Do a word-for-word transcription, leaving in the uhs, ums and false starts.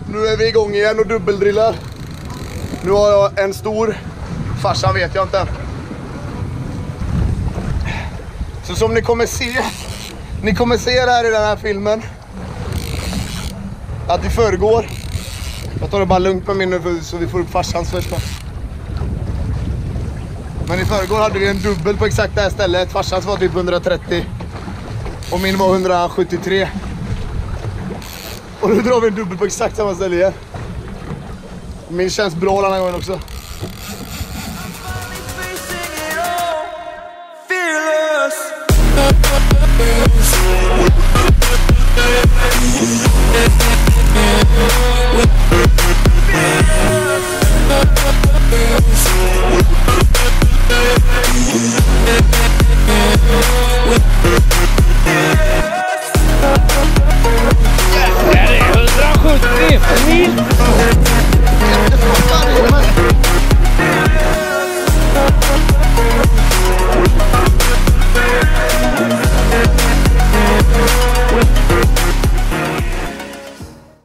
Nu är vi igång igen och dubbeldrillar. Nu har jag en stor. Farsan vet jag inte än. Så som ni kommer se, ni kommer se det här i den här filmen, att i förrgår, jag tar det bara lugnt med min nu så vi får upp farsans först. Men i förrgår hade vi en dubbel på exakt det här stället. Farsans var typ hundratrettio och min var hundrasjuttiotre. Och nu drar vi en dubbel på exakt samma ställe igen. Min känns bra den här gången också.